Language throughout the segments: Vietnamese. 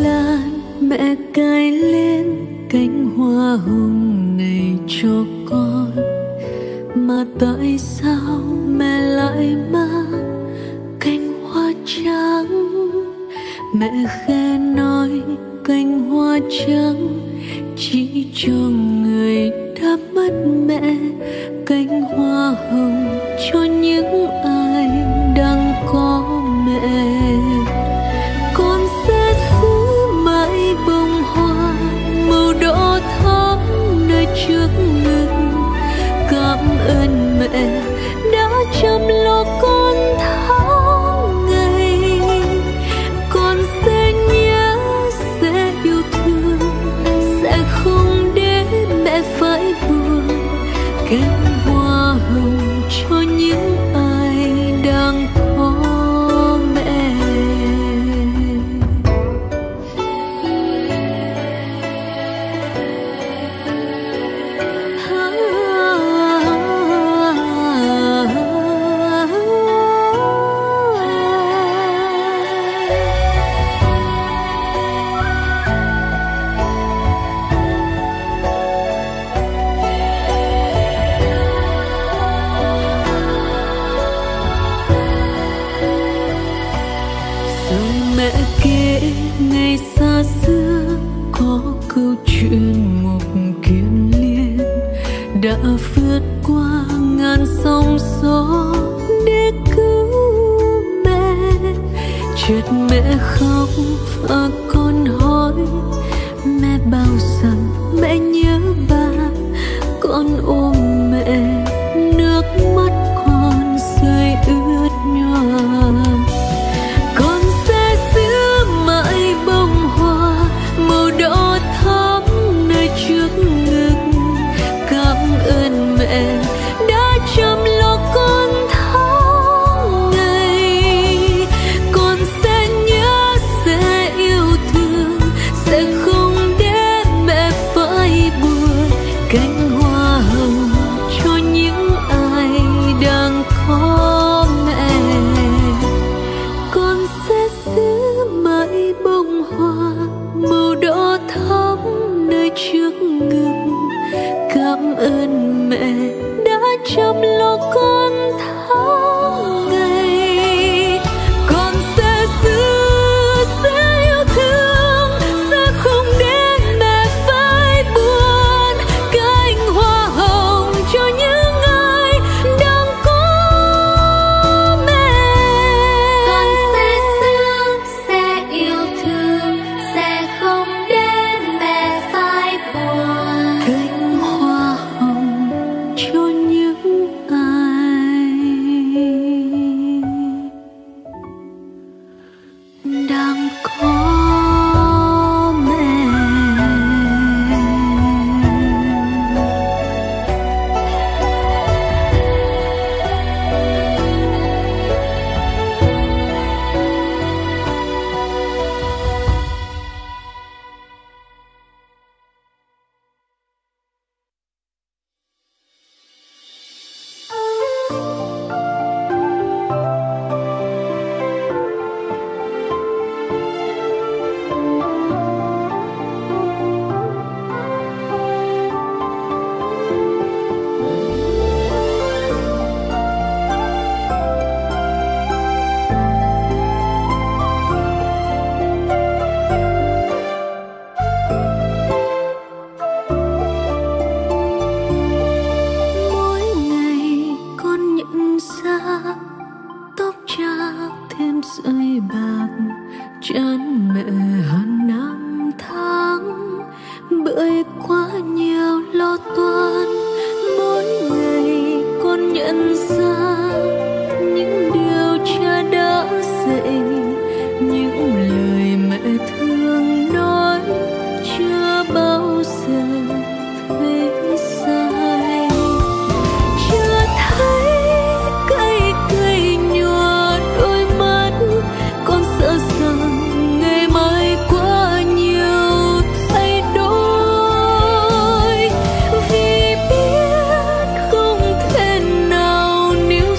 lan mẹ cài lên cánh hoa hồng này cho con, mà tại sao mẹ lại mang cánh hoa trắng? Mẹ khẽ nói cánh hoa trắng chỉ cho người đã mất mẹ, cánh hoa hồng cho những ai đang có mẹ. Con sẽ giữ mãi bông hoa màu đỏ thắm nơi trước ngực, cảm ơn mẹ đã chăm lo con tháng ngày. Con sẽ nhớ, sẽ yêu thương, sẽ không để mẹ phải buồn, cánh hoa hồng cho những ai đang có mẹ. Ngày xa xưa có câu chuyện một kiền liên đã vượt qua ngàn sóng gió để cứu mẹ. Chợt mẹ khóc và con hỏi mẹ bao giờ mẹ nhớ ba. Con ôm mẹ, nước mắt con rơi ướt nhòa. Màu đỏ thắm nơi trước ngực, cảm ơn mẹ đã chăm lo con tháng ngày. Con sẽ nhớ, sẽ yêu thương, sẽ không để mẹ phải buồn, cánh hoa hồng cho những ai đang có mẹ. Con sẽ giữ mãi bông hoa màu đỏ thắm nơi trước ngực, cảm ơn mẹ đã chăm lo con tháng ngày. Con sẽ giữ, sẽ yêu thương, sẽ không để mẹ phải buồn, cánh hoa hồng cho những ai đang có mẹ. Con sẽ giữ, sẽ yêu thương, sẽ không để mẹ phải buồn, cánh hoa hồng cho những ai đang có mẹ. Rơi bạc chân mẹ hơn năm tháng, bởi quá nhiều lo toan. Mỗi ngày con nhận ra những điều cha đã dạy, những lời mẹ thường nói chưa bao giờ thấy sai. Chưa thấy cay cay nhòa đôi mắt, con sợ rằng ngày mai quá nhiều thay đổi. Vì biết không thể nào níu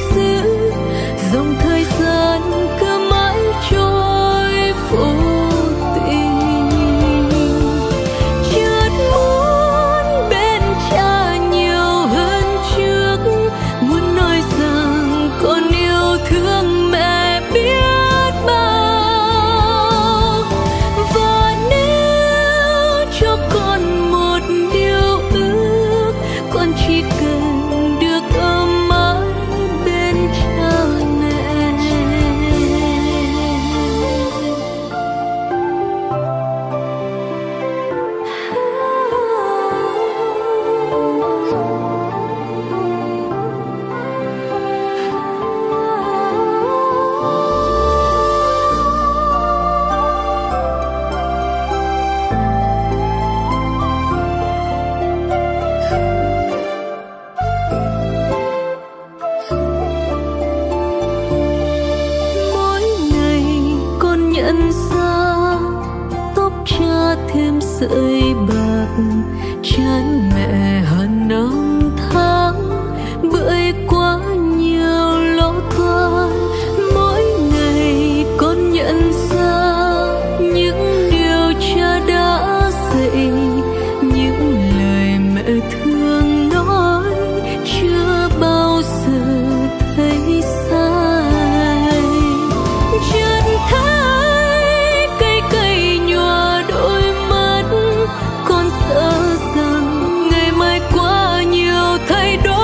sợi bạc chán mẹ hàng năm tháng, bởi quá nhiều lo toan. Mỗi ngày con nhận ra những điều cha đã dạy, những lời mẹ thường nói chưa bao giờ thấy sai. Chân thấy cây cây nhòa đôi mắt, con sợ rằng ngày mai quá nhiều thay đổi.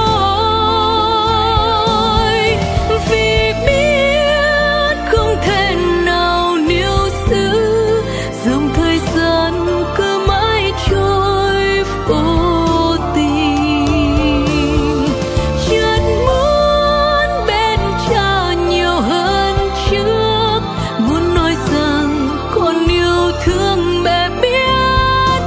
Vì biết không thể nào níu giữ, dòng thời gian cứ mãi trôi vô tình. Chân muốn bên cha nhiều hơn trước, muốn nói rằng con yêu thương mẹ biết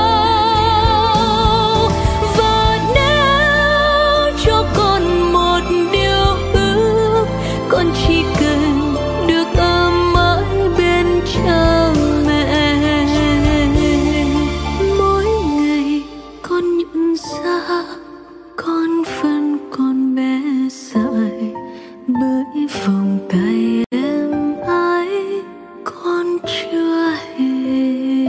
bao. Và nếu cho con một điều ước, con chỉ cần được ấm mãi bên cha mẹ. Mỗi ngày con nhận ra con vẫn còn bé dại, bởi vòng tay em ái con chưa hề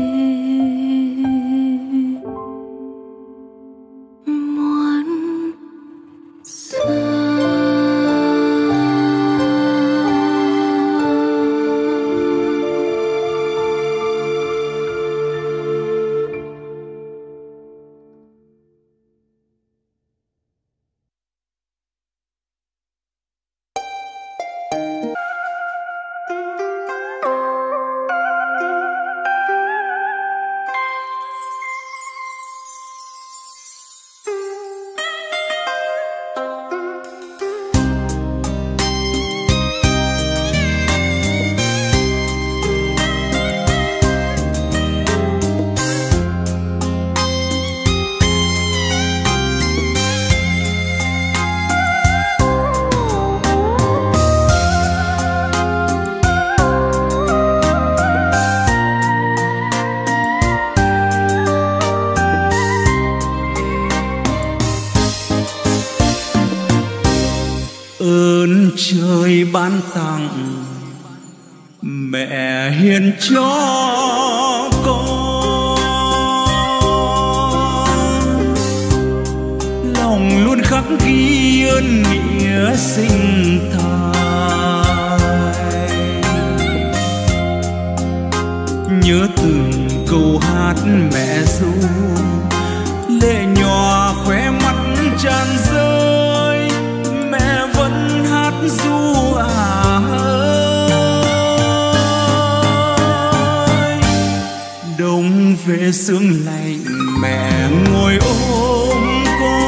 muốn xa. Ơn trời ban tặng mẹ hiền cho con, lòng luôn khắc ghi ơn nghĩa sinh thành. Nhớ từng câu hát mẹ ru, lệ nhòa khóe mắt tràn rơi, mẹ vẫn hát ru ơi. Đông về sương lạnh mẹ ngồi ôm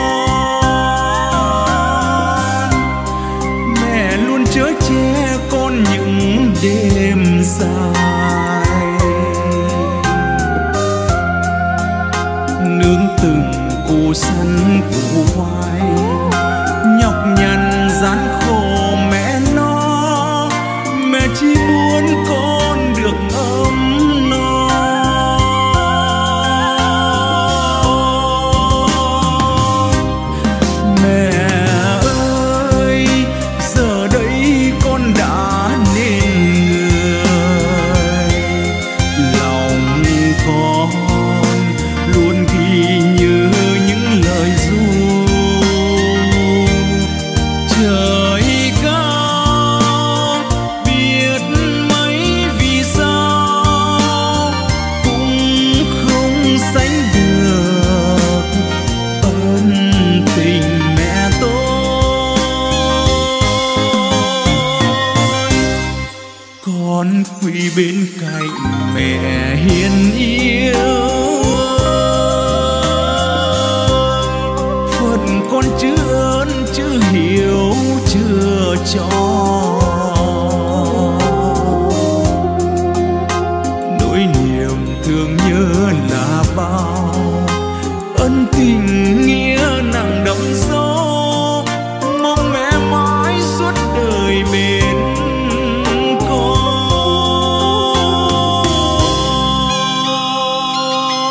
con, mẹ luôn chở che con những đêm dài, nướng từng củ sắn củ khoai, nhọc nhằn gian khổ mẹ nó, mẹ chỉ muốn con được ấm no. Mẹ ơi, giờ đây con đã nên người, lòng con luôn ghi nhớ những lời ru. Trời cao biết mấy vì sao cũng không sánh được ơn tình mẹ tôi. Con quỳ bên cạnh mẹ hiền yêu, phần con chữ ơn chữ hiểu chưa cho. Nỗi niềm thương nhớ là bao, ân tình nghĩa nặng đậm sâu, mong mẹ mãi suốt đời bên con.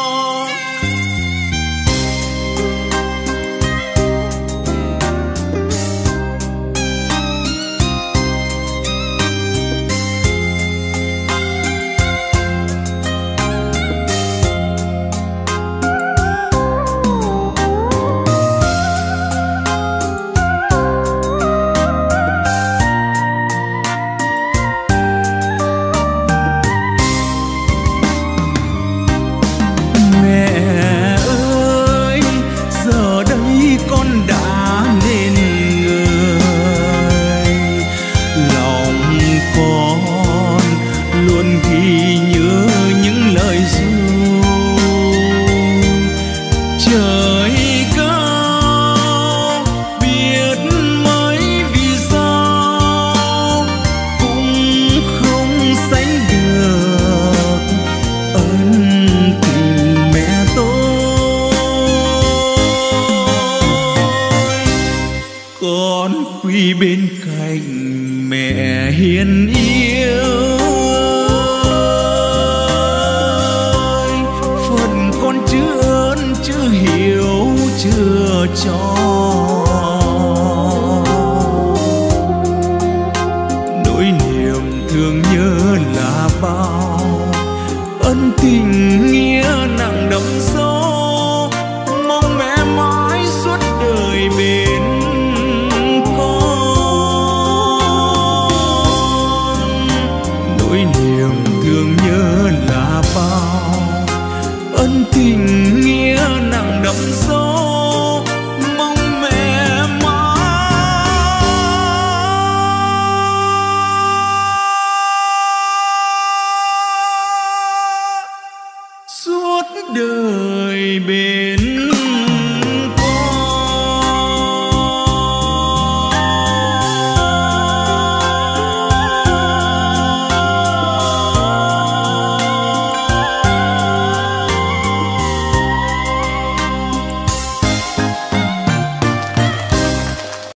chữ ơn chữ hiểu chưa cho. Nỗi niềm thương nhớ là bao, ân tình nghĩa nặng đậm sâu, mong mẹ mãi suốt đời bên con. Nỗi niềm thương nhớ là bao, ân tình nghĩa nặng đậm sâu,